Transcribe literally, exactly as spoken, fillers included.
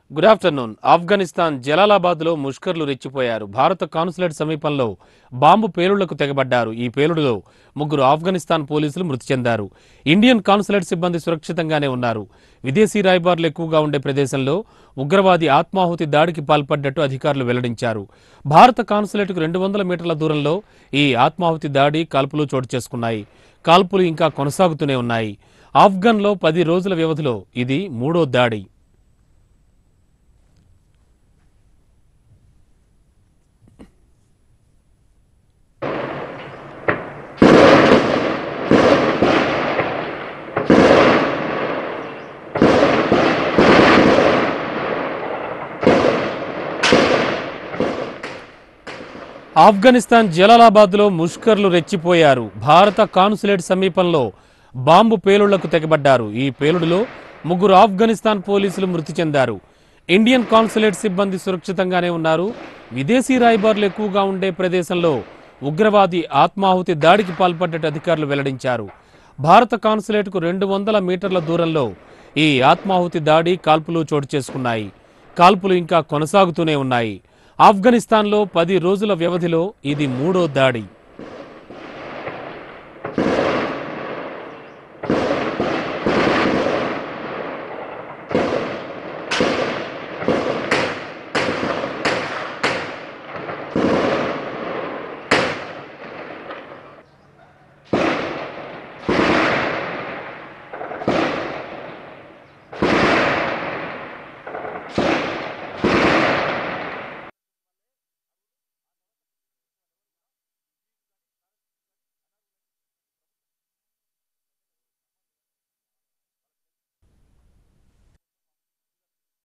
Good afternoon. Afghanistan జలాలాబాద్లో ముష్కర్లు రెచ్చిపోయారు. భారత కాన్సులేట్ సమీపంలో బాంబు పేలుళ్లకు తెగబడ్డారు. ఈ పేలుడులో ముగ్గురు ఆఫ్ఘనిస్తాన్ పోలీసులు మృతి చెందారు. ఇండియన్ కాన్సులేట్ సిబ్బంది సురక్షితంగానే ఉన్నారు. విదేశీ రాయబారులు ఎక్కువగా ఉండే ప్రదేశంలో ఉగ్రవాది ఆత్మాహుతి దాడికి పాల్పడ్డట్టు అధికారులు వెల్లడించారు. భారత కాన్సులేట్కు రెండు వందల మీటర్ల దూరంలో ఈ ఆత్మాహుతి దాడి కాల్పులు చోటు చేసుకున్నాయి. కాల్పులు ఇంకా కొనసాగుతూనే ఉన్నాయి. ఆఫ్ఘన్లో పది రోజుల వ్యవధిలో ఇది మూడో దాడి. ఆఫ్ఘనిస్తాన్ జలాలాబాద్లో ముష్కర్లు రెచ్చిపోయారు. భారత కాన్సులేట్ సమీపంలో బాంబు పేలుళ్లకు తెగబడ్డారు. ఈ పేలుడులో ముగ్గురు ఆఫ్ఘనిస్తాన్ పోలీసులు మృతి చెందారు. ఇండియన్ కాన్సులేట్ సిబ్బంది సురక్షితంగానే ఉన్నారు. విదేశీ రాయబారులు ఎక్కువగా ఉండే ప్రదేశంలో ఉగ్రవాది ఆత్మాహుతి దాడికి పాల్పడ్డట్టు అధికారులు వెల్లడించారు. భారత కాన్సులేట్కు రెండు వందల మీటర్ల దూరంలో ఈ ఆత్మాహుతి దాడి కాల్పులు చోటు చేసుకున్నాయి. కాల్పులు ఇంకా కొనసాగుతూనే ఉన్నాయి. ఆఫ్ఘనిస్తాన్లో పది రోజుల వ్యవధిలో ఇది మూడో దాడి.